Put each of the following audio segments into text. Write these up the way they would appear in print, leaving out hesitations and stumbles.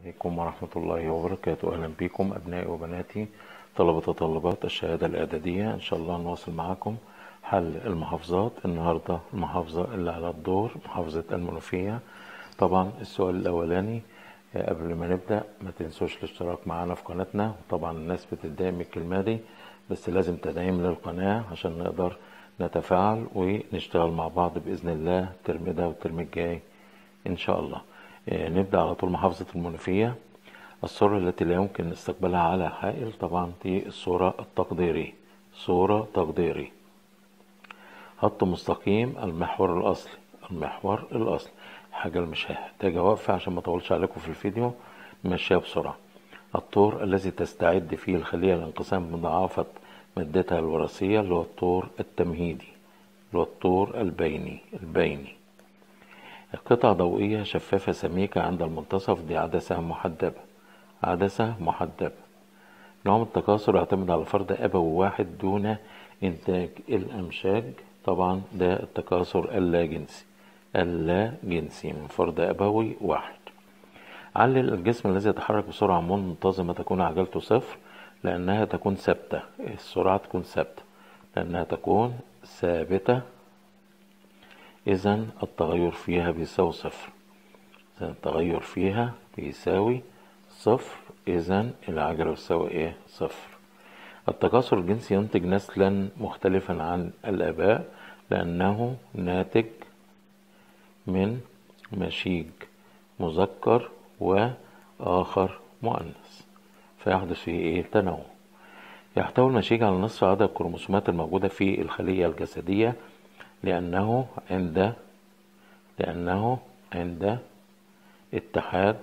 عليكم ورحمة الله وبركاته. أهلا بكم أبنائي وبناتي طلبة وطالبات الشهادة الإعدادية. إن شاء الله نواصل معكم حل المحافظات. النهاردة المحافظة اللي على الدور محافظة المنوفية. طبعا السؤال الأولاني قبل ما نبدأ ما تنسوش الاشتراك معنا في قناتنا. وطبعا الناس بتتضايق من الكلمة دي، بس لازم تدعيم للقناة عشان نقدر نتفاعل ونشتغل مع بعض بإذن الله الترم ده والترم الجاي إن شاء الله. نبدأ على طول. محافظة المنوفية، الصورة التي لا يمكن استقبالها على حائل. طبعا دي الصورة التقديري، صورة تقديري. خط مستقيم، المحور الأصلي، المحور الأصلي. حاجة اللي مش هحتاج أوقف عشان ما أطولش عليكم في الفيديو، نمشيها بسرعة. الطور الذي تستعد فيه الخلية لانقسام مضاعفة مادتها الوراثية، اللي هو الطور التمهيدي، اللي هو الطور البيني. قطعة ضوئية شفافة سميكة عند المنتصف، دي عدسة محدبة، عدسة محدبة. نوع من التكاثر يعتمد على فرد أبوي واحد دون إنتاج الأمشاج. طبعا ده التكاثر اللاجنسي من فرد أبوي واحد. علل الجسم الذي يتحرك بسرعة منتظمة تكون عجلته صفر لأنها تكون ثابتة. السرعة تكون ثابتة لأنها تكون ثابتة، إذن التغير فيها بيساوي صفر. التغير فيها بيساوي صفر، إذن العجلة بتساوي إيه؟ صفر. التكاثر الجنسي ينتج نسلا مختلفا عن الآباء لأنه ناتج من مشيج مذكر وآخر مؤنث، فيحدث فيه إيه؟ تنوع. يحتوي المشيج على نصف عدد الكروموسومات الموجودة في الخلية الجسدية لأنه عند اتحاد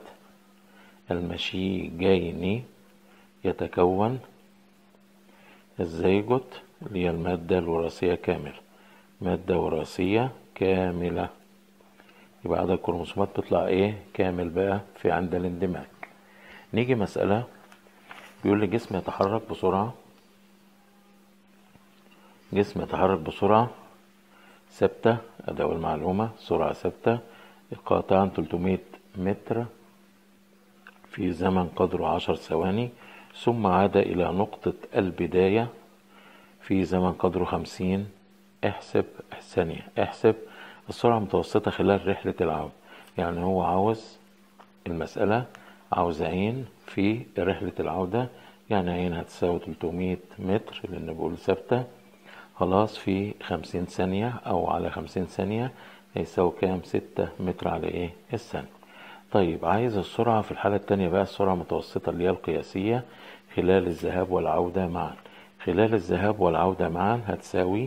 المشيجين يتكون الزيجوت، اللي هي المادة الوراثية كاملة، مادة وراثية كاملة. يبقى عدد الكروموسومات بيطلع ايه؟ كامل بقى في عند الاندماج. نيجي مسألة بيقول لي جسم يتحرك بسرعة ثابتة. ادي اول معلومة، سرعة ثابتة قاطعا 300 متر في زمن قدره 10 ثواني، ثم عاد إلى نقطة البداية في زمن قدره 50 ثانية. احسب السرعة المتوسطة خلال رحلة العودة. يعني هو عاوز المسألة عاوز عين في رحلة العودة، يعني عين هتساوي 300 متر لأن بقول ثابتة. خلاص في 50 ثانية أو على 50 ثانية هيساوي كام؟ 6 متر على ايه؟ الثانية. طيب عايز السرعة في الحالة التانية بقى، السرعة المتوسطة اللي هي القياسية خلال الذهاب والعودة معا. خلال الذهاب والعودة معا هتساوي،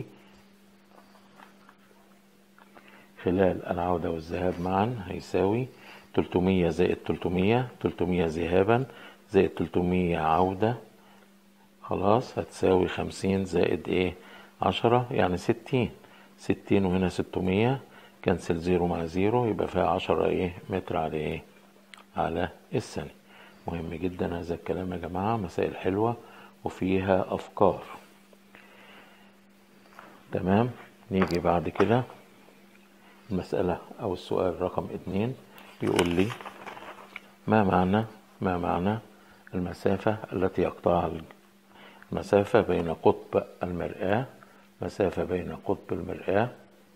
خلال العودة والذهاب معا هيساوي 300 زائد 300 ذهابا زائد 300 عودة. خلاص هتساوي 50 زائد ايه؟ 10 يعني 60. وهنا 600 كنسل زيرو مع زيرو يبقى فيها 10 ايه؟ متر على ايه؟ على الثانية. مهم جدا هذا الكلام يا جماعة، مسائل حلوة وفيها أفكار. تمام. نيجي بعد كده المسألة أو السؤال رقم 2 يقول لي ما معنى المسافة التي يقطعها المسافة بين قطب المرآة، مسافة بين قطب المرآة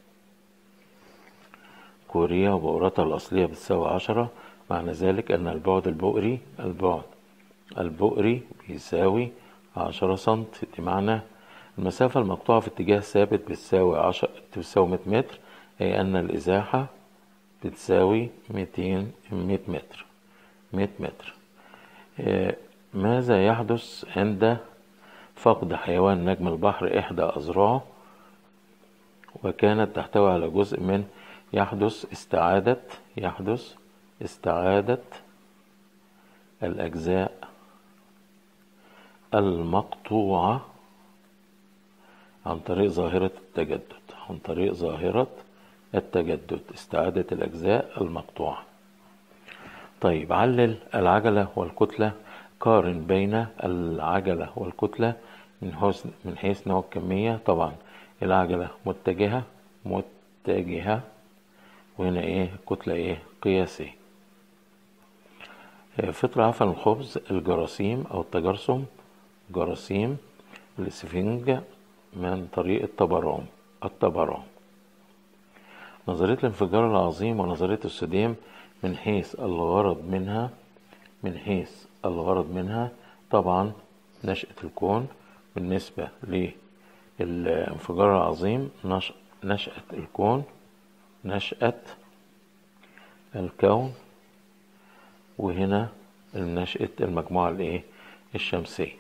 كوريا وبؤرتها الأصلية بتساوي 10. معنى ذلك أن البعد البؤري بيساوي 10 سنتي. دي معنى المسافة المقطوعة في اتجاه ثابت بتساوي 100 متر، أي أن الإزاحة بتساوي 100 متر. ماذا يحدث عند فقد حيوان نجم البحر إحدى أذرعه وكانت تحتوي على جزء من يحدث استعادة الأجزاء المقطوعة عن طريق ظاهرة التجدد، استعادة الأجزاء المقطوعة. طيب علل العجلة والكتلة. قارن بين العجلة والكتلة من حيث نوع الكمية. طبعا العجلة متجهة وهنا ايه؟ كتلة ايه؟ قياسية. فطر عفن الخبز الجراثيم أو التجرثم، جراثيم الإسفنج من طريق التبرم. نظرية الانفجار العظيم ونظرية السديم من حيث الغرض منها طبعا نشأة الكون. بالنسبة للانفجار العظيم نشأة الكون، وهنا نشأة المجموعة الشمسية،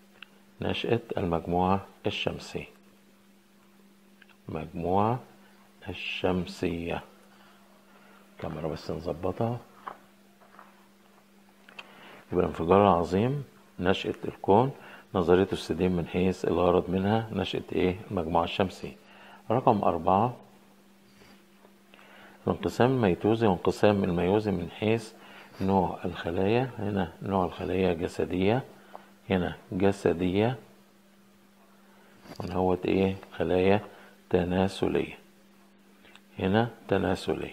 مجموعة الشمسية. كاميرا بس نظبطها. يبقى الانفجار العظيم نشأة الكون، نظرية السديم من حيث الغرض منها نشأة المجموعة الشمسية. رقم 4 الانقسام الميتوزي وانقسام الميوزي من حيث نوع الخلايا. هنا نوع الخلايا جسدية، هنا جسدية، ونهوت خلايا تناسلية، هنا تناسلية.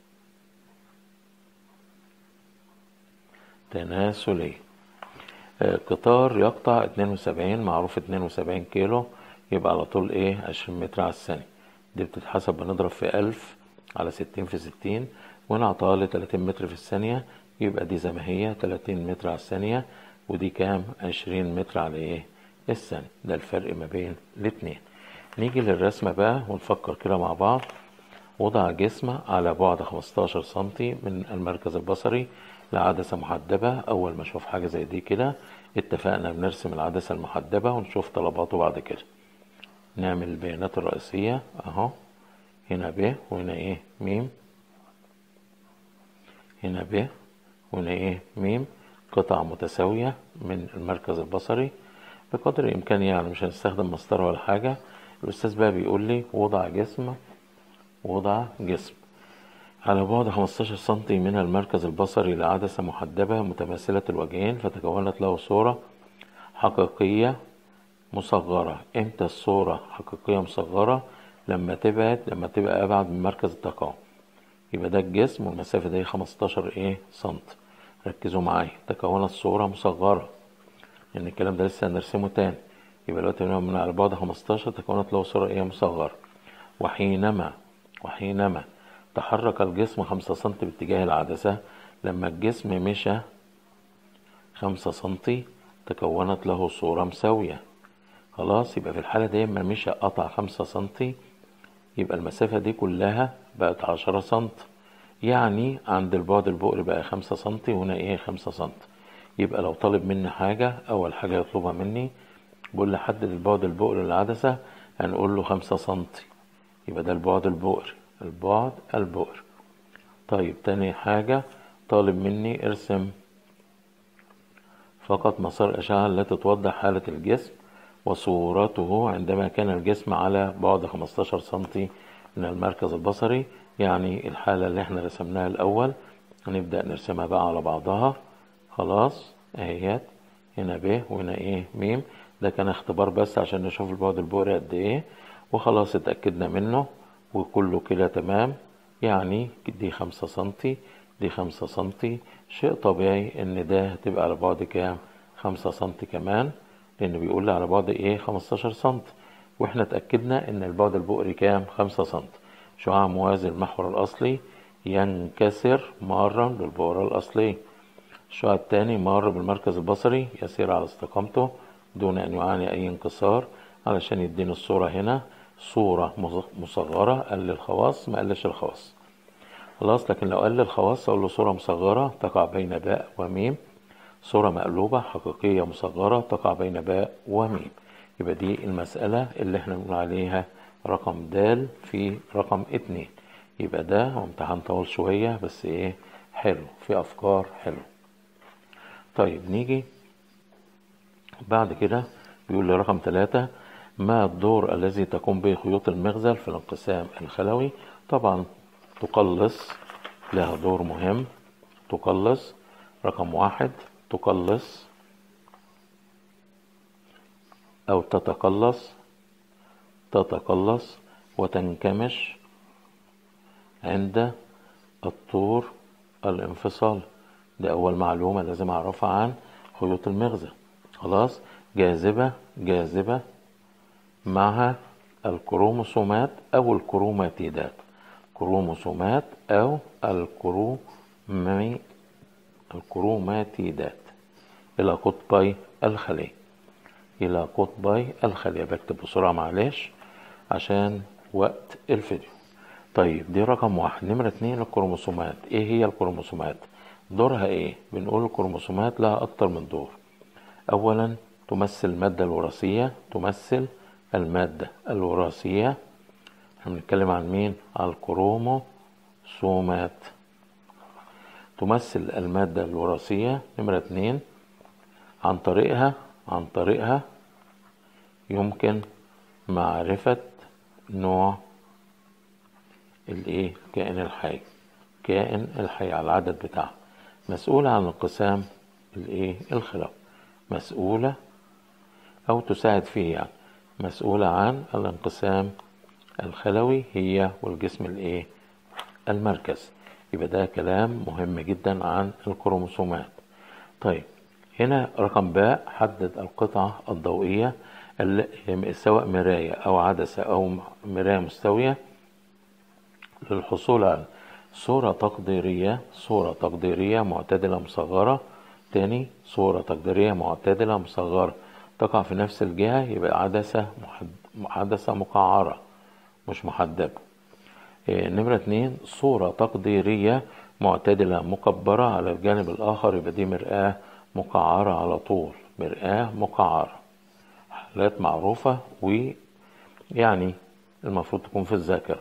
قطار يقطع 72، معروف 72 كيلو، يبقى على طول 20 متر على الثانية. دي بتتحسب بنضرب في 1000 على 60 في 60، وهنا عطالي 30 متر في الثانية، يبقى دي زي ما هي 30 متر على الثانية، ودي كام؟ 20 متر على الثانية. ده الفرق ما بين الاتنين. نيجي للرسمة بقى ونفكر كده مع بعض. وضع جسم على بعد 15 سنتي من المركز البصري لعدسة محدبة. أول ما أشوف حاجة زي دي كده اتفقنا بنرسم العدسة المحدبة ونشوف طلباته بعد كده. نعمل البيانات الرئيسية أهو، هنا ب وهنا م، هنا ب وهنا م، قطع متساوية من المركز البصري بقدر الإمكان، يعني مش هنستخدم مسطرة ولا حاجة. الأستاذ بقى بيقول لي وضع جسم على بعد 15 سنتي من المركز البصري لعدسة محدبة متماثلة الوجهين، فتكونت له صورة حقيقية مصغرة. امتى الصورة حقيقية مصغرة؟ لما تبقى أبعد من مركز التقاوم. يبقى ده الجسم والمسافة دي 15 سنت. ركزوا معايا، تكونت صورة مصغرة، لأن الكلام ده لسه هنرسمه تاني. يبقى دلوقتي من على بعد 15 تكونت له صورة مصغرة. وحينما تحرك الجسم 5 سنت باتجاه العدسة، لما الجسم مشى 5 سنتي تكونت له صورة مساوية. خلاص، يبقى في الحالة دي لما مشى قطع 5 سنتي، يبقى المسافة دي كلها بقت 10 سنت. يعني عند البعد البؤري بقى 5 سنتي، وهنا 5 سنت. يبقى لو طالب مني حاجة، أول حاجة يطلبها مني بقول لي حدد البعد البؤري للعدسة، هنقول له 5 سنتي. يبقى ده البعد البؤري. طيب تاني حاجة طالب مني ارسم فقط مسار الأشعة التي توضح حالة الجسم وصورته عندما كان الجسم على بعد 15 سنتي من المركز البصري. يعني الحالة اللي احنا رسمناها الأول هنبدأ نرسمها بقى على بعضها. خلاص اهيت، هنا ب وهنا م. ده كان اختبار بس عشان نشوف البعد البؤري قد وخلاص اتأكدنا منه وكله كده تمام. يعني دي 5 سنتي، دي 5 سنتي. شيء طبيعي ان ده هتبقى على بعد كام؟ 5 سنتي كمان، لان بيقول لي على بعد 15 سنتي، واحنا اتأكدنا ان البعد البؤري كام؟ 5 سنتي. شعاع موازي للمحور الاصلي ينكسر مارا للبؤرة الاصلي. الشعاع الثاني مار بالمركز البصري يسير على استقامته دون ان يعاني اي انكسار، علشان يديني الصورة هنا صورة مصغرة. قل الخواص ما قلش الخواص. خلاص، لكن لو قل الخواص اقول له صورة مصغرة تقع بين باء وميم، صورة مقلوبة حقيقية مصغرة تقع بين باء وميم. يبقى دي المسألة اللي احنا بنقول عليها رقم د في رقم 2. يبقى ده امتحان طول شوية بس حلو، في افكار حلو. طيب نيجي بعد كده بيقول لي رقم 3 ما الدور الذي تقوم به خيوط المغزل في الانقسام الخلوي؟ طبعا تقلص، لها دور مهم. تقلص رقم 1، تقلص أو تتقلص وتنكمش عند الطور الانفصال. ده أول معلومة لازم أعرفها عن خيوط المغزى. خلاص، جاذبة جاذبة مع الكروموسومات أو الكروماتيدات، كروموسومات أو الكروماتيدات إلى قطبي الخلية، إلى قطبي الخلية. بكتب بسرعة معلش عشان وقت الفيديو. طيب دي رقم واحد. نمرة 2 الكروموسومات. ايه هي الكروموسومات؟ دورها ايه؟ بنقول الكروموسومات لها اكتر من دور. اولا تمثل المادة الوراثية، تمثل المادة الوراثية. احنا بنتكلم عن مين؟ على الكروموسومات. تمثل المادة الوراثية. نمرة 2 عن طريقها يمكن معرفة نوع الايه؟ كائن الحي. كائن الحي على العدد بتاعه. مسؤولة عن انقسام الايه؟ الخلايا. مسؤولة او تساعد فيه يعني. مسؤولة عن الانقسام الخلوي هي والجسم الايه؟ المركزي. يبقى ده كلام مهم جدا عن الكروموسومات. طيب هنا رقم باء، حدد القطعة الضوئية سواء مراية او عدسة او مراية مستوية للحصول على صورة تقديرية معتدلة مصغرة. تاني، صورة تقديرية معتدلة مصغرة تقع في نفس الجهة، يبقى عدسة مقعرة مش محدبة. نمرة 2 صورة تقديرية معتدلة مكبرة على الجانب الآخر، يبقى دي مرآة مقعرة على طول، مرآة مقعرة. حالات معروفة ويعني المفروض تكون في الذاكرة.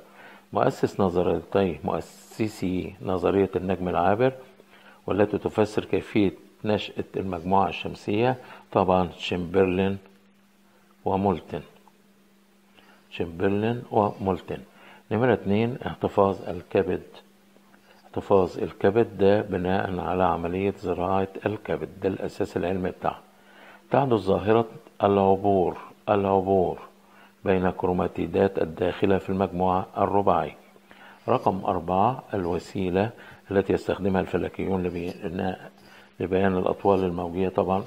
مؤسسي نظرية النجم العابر والتي تفسر كيفية نشأة المجموعة الشمسية، طبعا شمبرلين ومولتن. نمرة 2 احتفاظ الكبد ده بناء على عملية زراعة الكبد، ده الأساس العلمي بتاعه. تحدث ظاهرة العبور بين الكروماتيدات الداخلة في المجموعة الرباعية. رقم 4 الوسيلة التي يستخدمها الفلكيون لبيان الأطوال الموجية، طبعا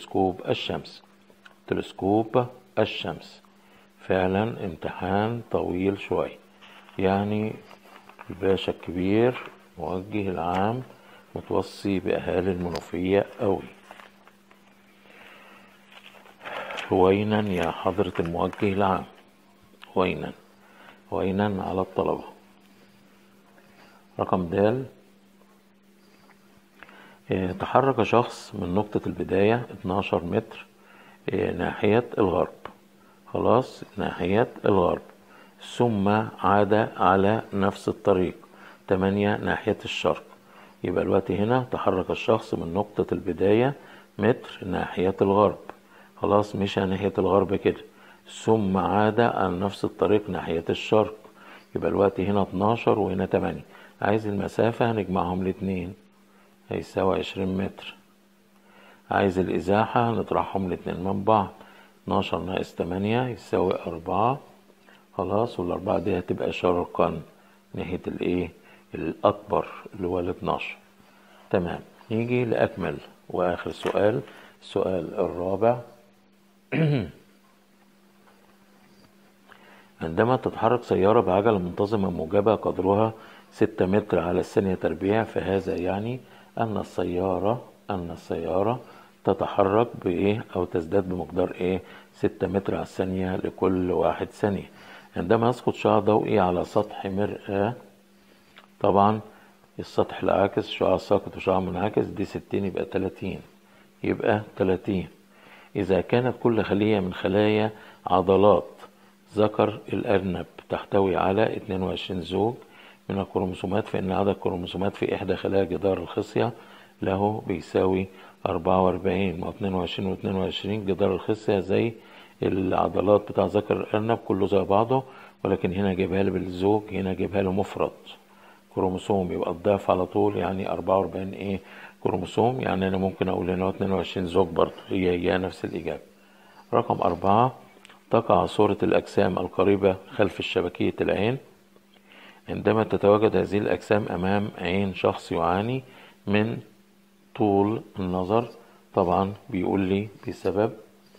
تلسكوب الشمس. فعلا امتحان طويل شوي، يعني الباشا الكبير موجه العام متوصي بأهالي المنوفية قوي. هوينا يا حضرة الموجه العام، هوينا على الطلبة. رقم د تحرك شخص من نقطة البداية 12 متر ناحية الغرب، خلاص ناحية الغرب، ثم عاد على نفس الطريق 8 ناحية الشرق. يبقى الوقت هنا تحرك الشخص من نقطة البداية متر ناحية الغرب، خلاص مشى ناحية الغرب كده، ثم عاد على نفس الطريق ناحية الشرق. يبقى الوقت هنا 12 وهنا 8. عايز المسافة هنجمعهم الاتنين هيساوي 20 متر. عايز الإزاحة نطرحهم الاتنين من بعض، 12 ناقص 8 يساوي 4. خلاص، والأربعة دي هتبقى شرقا ناحية الايه؟ الأكبر اللي هو 12. تمام. نيجي لأكمل وآخر سؤال، السؤال الرابع. عندما تتحرك سيارة بعجلة منتظمة موجبة قدرها 6 متر على الثانية تربيع، فهذا يعني أن السيارة تتحرك بإيه أو تزداد بمقدار إيه؟ 6 متر على الثانية لكل 1 ثانية. عندما يسقط شعاع ضوئي على سطح مرآة، طبعا السطح العاكس شعاع ساقط وشعاع منعكس، دي 60 يبقى 30. إذا كانت كل خلية من خلايا عضلات ذكر الأرنب تحتوي على 22 زوج من الكروموسومات، فإن عدد الكروموسومات في إحدى خلايا جدار الخصية له بيساوي 44. ما 22 و22 جدار الخصية زي العضلات بتاع ذكر الأرنب كله زي بعضه، ولكن هنا جايبها لي بالزوج، هنا جايبها له مفرد كروموسوم، يبقى الضعف على طول يعني 44 ايه كروموسوم. يعني انا ممكن اقول هنا 22 زوج برضه، هي نفس الاجابه. رقم 4 تقع صورة الأجسام القريبة خلف شبكية العين. عندما تتواجد هذه الأجسام أمام عين شخص يعاني من طول النظر طبعا بيقول لي بسبب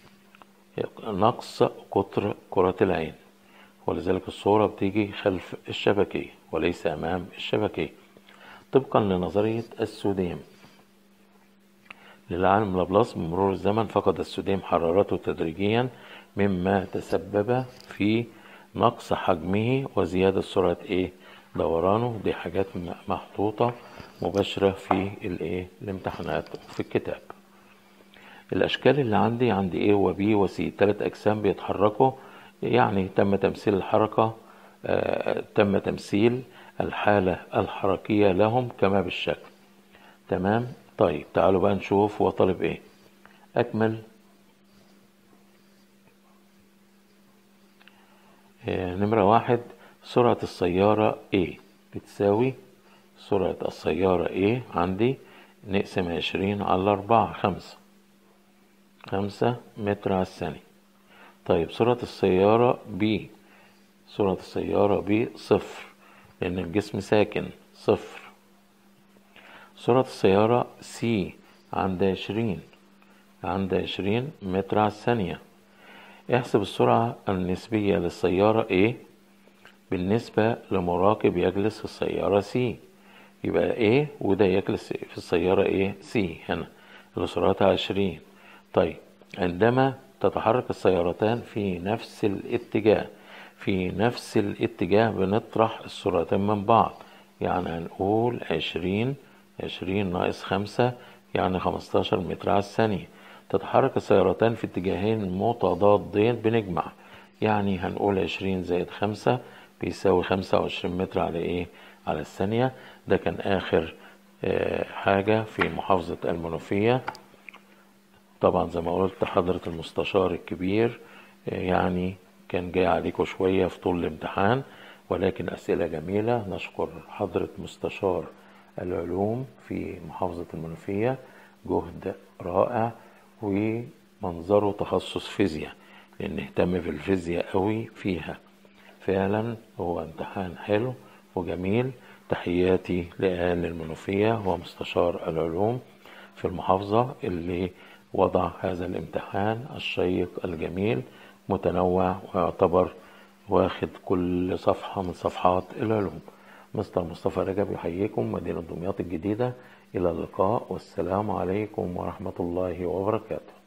نقص قطر كرة العين، ولذلك الصورة بتيجي خلف الشبكية وليس أمام الشبكية. طبقا لنظرية السوديم للعالم لابلاس، بمرور الزمن فقد السوديم حرارته تدريجيا، مما تسبب في نقص حجمه وزيادة سرعة دورانه. دي حاجات محطوطة مباشرة في الامتحانات في الكتاب. الأشكال اللي عندي A و B و C، 3 أجسام بيتحركوا، يعني تم تمثيل الحركة، تم تمثيل الحالة الحركية لهم كما بالشكل. تمام. طيب تعالوا بقى نشوف هو طالب أكمل. نمرة 1، سرعة السيارة A بتساوي سرعة السيارة A عندي نقسم 20 على 4، 5 متر على الثانية. طيب سرعة السيارة B، سرعة السيارة B 0 لأن الجسم ساكن 0. سرعة السيارة C عند 20 متر على الثانية. احسب السرعة النسبية للسيارة A بالنسبة لمراقب يجلس في السيارة C. يبقى A وده يجلس في السيارة C هنا اللي سرعتها 20. طيب عندما تتحرك السيارتان في نفس الاتجاه بنطرح السرعتين من بعض، يعني هنقول 20 ناقص 5 يعني 15 متر على الثانية. تتحرك السيارتان في اتجاهين متضادين بنجمع، يعني هنقول 20 زائد 5 بيساوي 25 متر على على الثانية. ده كان آخر حاجة في محافظة المنوفية. طبعا زي ما قلت حضرة المستشار الكبير يعني كان جاي عليكم شوية في طول الامتحان، ولكن أسئلة جميلة. نشكر حضرة مستشار العلوم في محافظة المنوفية، جهد رائع، ومنظره تخصص فيزياء لأن اهتم بالفيزياء قوي فيها. فعلا هو امتحان حلو وجميل. تحياتي لأهل المنوفية ومستشار العلوم في المحافظة اللي وضع هذا الامتحان الشيق الجميل متنوع، ويعتبر واخد كل صفحة من صفحات العلوم. مستر مصطفى رجب يحييكم، مدينة دمياط الجديدة. إلى اللقاء والسلام عليكم ورحمة الله وبركاته.